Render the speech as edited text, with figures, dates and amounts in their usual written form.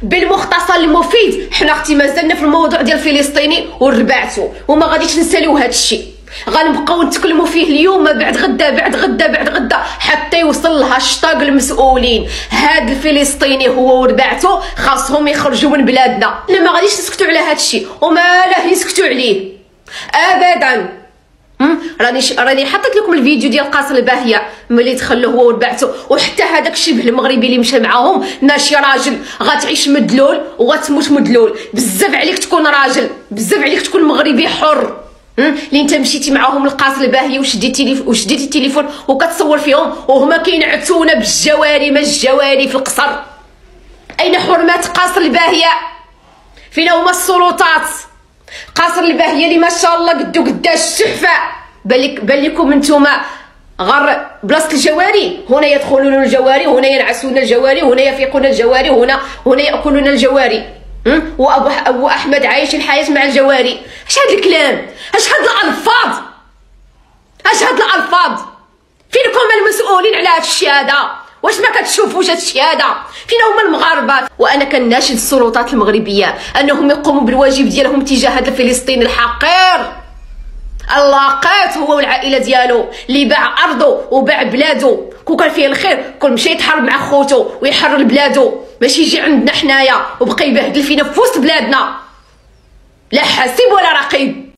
بالمختصر المفيد حنا اختي مازلنا في الموضوع ديال فلسطيني وربعتو وما غاديش نساليو هذا الشيء. غنبقاو نتكلموا فيه اليوم بعد غدا بعد غدا بعد غدا حتى يوصل لهاشطاغ المسؤولين. هاد الفلسطيني هو وربعتو خاصهم يخرجوا من بلادنا. لا ما غاديش نسكتوا على هاد الشيء وما لا يسكتوا عليه ابدا. راني حطيت لكم الفيديو ديال قاصر الباهيه ملي دخل هو وربعتو، وحتى هذاك الشبه المغربي اللي مشى معاهم ماشي راجل. غتعيش مدلول وغتموت مدلول. بزاف عليك تكون راجل، بزاف عليك تكون مغربي حر. اللي انت مشيتي معاهم لقاصر الباهيه وشديتي التليفون وكتصور فيهم وهما كينعتونا بالجواري ما الجواري في القصر. اين حرمات قاصر الباهيه؟ فين هما السلطات؟ قاصر الباهيه اللي ما شاء الله قدو قداش تحفه. بان لكم نتوما غير بلاصه الجواري. هنا يدخلون الجواري، هنا ينعسون الجواري، هنا يفيقون الجواري، هنا ياكلون الجواري. وابو احمد عايش الحياه مع الجواري. اش هاد الكلام؟ اش هاد الالفاظ؟ اش هاد الالفاظ؟ فينكم المسؤولين على هاد الشيء هذا؟ واش ما كتشوفوش هاد الشيء هذا؟ فين هما المغاربه؟ وانا كناشد السلطات المغربيه انهم يقوموا بالواجب ديالهم تجاه هذا الفلسطيني الحقير اللاقيت هو والعائله ديالو اللي باع ارضه وباع بلادو. كون كان فيه الخير كون مشى يتحرب مع خوتو ويحرر بلادو، ماشي يجي عندنا حنايا وبقى يبهدل فينا في وسط بلادنا. لا حاسب ولا رقيب.